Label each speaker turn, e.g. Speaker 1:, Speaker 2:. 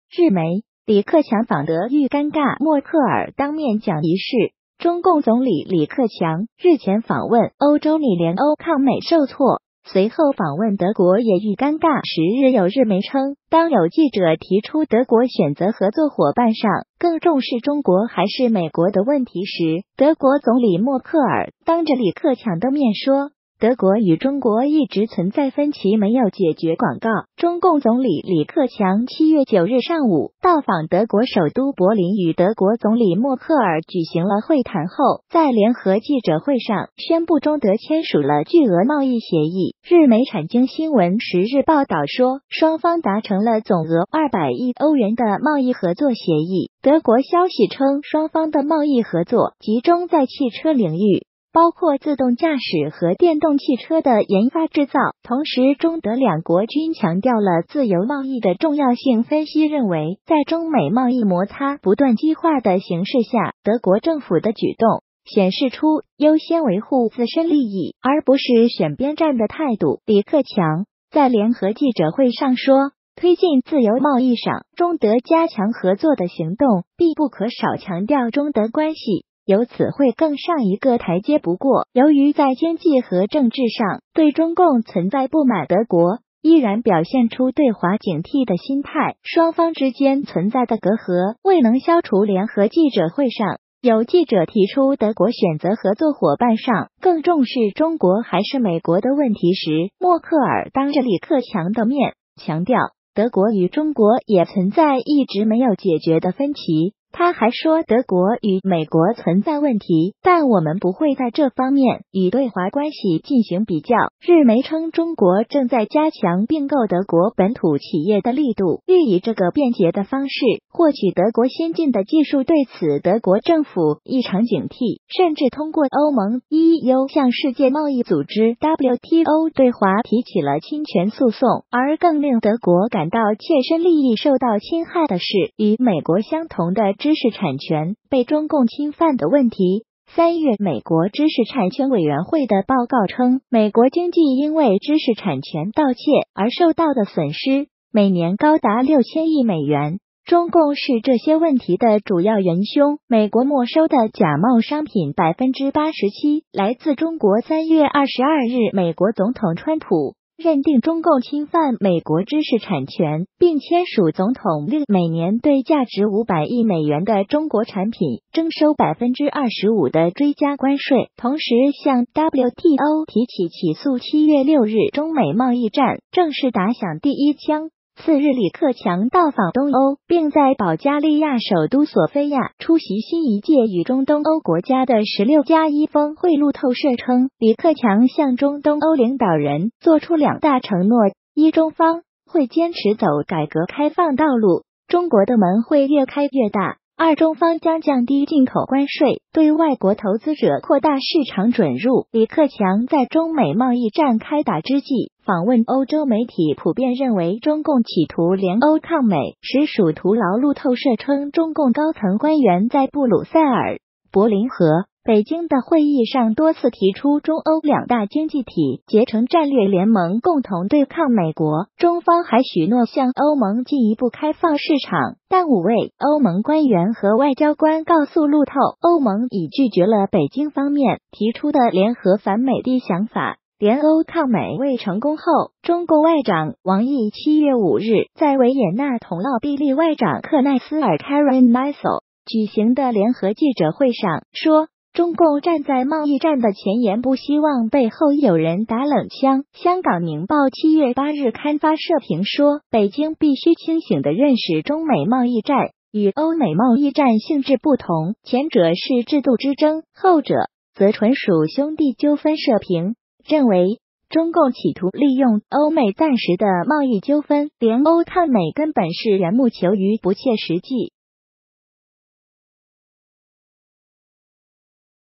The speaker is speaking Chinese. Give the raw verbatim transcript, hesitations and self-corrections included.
Speaker 1: 日媒李克强访德遇尴尬，默克尔当面讲一事。中共总理李克强日前访问欧洲，拟联欧抗美受挫，随后访问德国也遇尴尬。十日有日媒称，当有记者提出德国选择合作伙伴上更重视中国还是美国的问题时，德国总理默克尔当着李克强的面说，德国与中国一直存在分歧，没有解决。广告。中共总理李克强七月九日上午到访德国首都柏林，与德国总理默克尔举行了会谈后，在联合记者会上宣布中德签署了巨额贸易协议。日媒产经新闻十日报道说，双方达成了总额二百亿欧元的贸易合作协议。德国消息称，双方的贸易合作集中在汽车领域，包括自动驾驶和电动汽车的研发制造。同时，中德两国均强调了自由贸易的重要性。分析认为，在中美贸易摩擦不断激化的形势下，德国政府的举动显示出优先维护自身利益，而不是选边站的态度。李克强在联合记者会上说，推进自由贸易上，中德加强合作的行动必不可少强调中德关系由此会更上一个台阶。不过，由于在经济和政治上对中共存在不满，德国依然表现出对华警惕的心态，双方之间存在的隔阂未能消除。联合记者会上，有记者提出德国选择合作伙伴上更重视中国还是美国的问题时，默克尔当着李克强的面强调，德国与中国也存在一直没有解决的分歧。他还说，德国与美国存在问题，但我们不会在这方面与对华关系进行比较。日媒称，中国正在加强并购德国本土企业的力度，欲以这个便捷的方式获取德国先进的技术。对此，德国政府异常警惕，甚至通过欧盟 E U 向世界贸易组织 W T O 对华提起了侵权诉讼。而更令德国感到切身利益受到侵害的是，与美国相同的知识产权被中共侵犯的问题。三月，美国知识产权委员会的报告称，美国经济因为知识产权盗窃而受到的损失每年高达六千亿美元。中共是这些问题的主要元凶。美国没收的假冒商品 百分之八十七 来自中国。三月二十二日，美国总统川普认定中共侵犯美国知识产权，并签署总统令，每年对价值五百亿美元的中国产品征收 百分之二十五 的追加关税，同时向 W T O 提起起诉。七月六日，中美贸易战正式打响第一枪。次日，李克强到访东欧，并在保加利亚首都索菲亚出席新一届与中东欧国家的十六加一峰会。路透社称，李克强向中东欧领导人做出两大承诺：一，中方会坚持走改革开放道路，中国的门会越开越大；二，中方将降低进口关税，对外国投资者扩大市场准入。李克强在中美贸易战开打之际访问欧洲，媒体普遍认为中共企图联欧抗美，实属徒劳。路透社称，中共高层官员在布鲁塞尔、柏林和北京的会议上多次提出中欧两大经济体结成战略联盟，共同对抗美国。中方还许诺向欧盟进一步开放市场，但五位欧盟官员和外交官告诉路透，欧盟已拒绝了北京方面提出的联合反美的想法。联欧抗美未成功后，中共外长王毅七月五日在维也纳同奥地利外长克奈斯尔 Karen Nissel 举行的联合记者会上说，中共站在贸易战的前沿，不希望背后有人打冷枪。香港明报七月八日刊发社评说，北京必须清醒地认识中美贸易战与欧美贸易战性质不同，前者是制度之争，后者则纯属兄弟纠纷。社评认为，中共企图利用欧美暂时的贸易纠纷，联欧抗美根本是缘木求鱼，不切实际。